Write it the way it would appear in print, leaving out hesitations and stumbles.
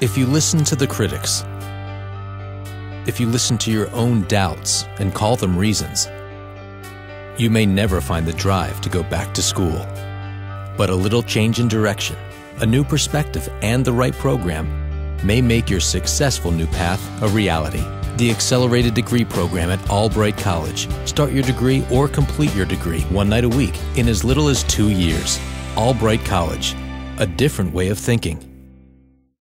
If you listen to the critics, if you listen to your own doubts and call them reasons, you may never find the drive to go back to school. But a little change in direction, a new perspective, and the right program may make your successful new path a reality. The Accelerated Degree Program at Albright College. Start your degree or complete your degree one night a week in as little as 2 years. Albright College, a different way of thinking.